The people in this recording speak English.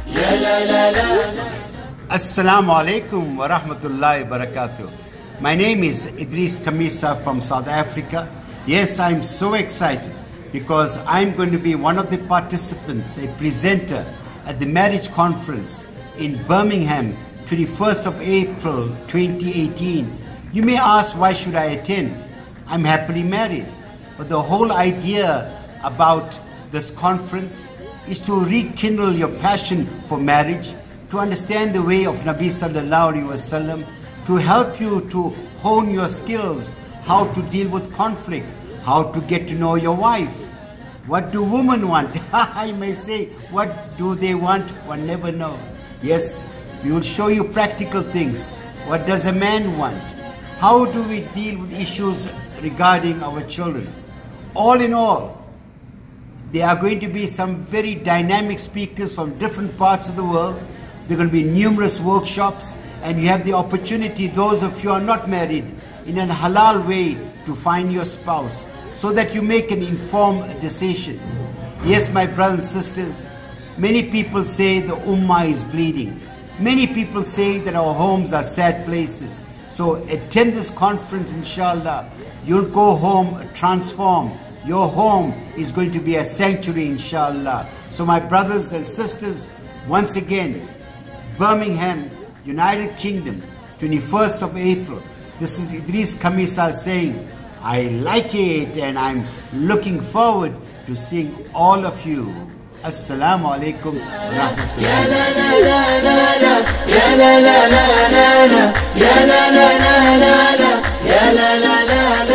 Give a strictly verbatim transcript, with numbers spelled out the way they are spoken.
Assalamu alaikum wa rahmatullahi wa barakatuh. My name is Edris Khamissa from South Africa. Yes, I'm so excited because I'm going to be one of the participants, a presenter at the Marriage Conference in Birmingham, twenty-first of April twenty eighteen. You may ask, why should I attend? I'm happily married. But the whole idea about this conference is to rekindle your passion for marriage, to understand the way of Nabi Sallallahu Alaihi Wasallam, to help you to hone your skills, how to deal with conflict, how to get to know your wife. What do women want? I may say, what do they want? One never knows. Yes, we will show you practical things. What does a man want? How do we deal with issues regarding our children? All in all, there are going to be some very dynamic speakers from different parts of the world. There are going to be numerous workshops, and you have the opportunity, those of you who are not married, in a halal way to find your spouse so that you make an informed decision. Yes, my brothers and sisters, many people say the ummah is bleeding. Many people say that our homes are sad places. So attend this conference, inshallah. You'll go home transformed. Your home is going to be a sanctuary, inshallah. So my brothers and sisters, once again, Birmingham, United Kingdom, twenty-first of April. This is Edris Khamissa saying, I like it and I'm looking forward to seeing all of you. Assalamu alaikum wa rahmatullahi.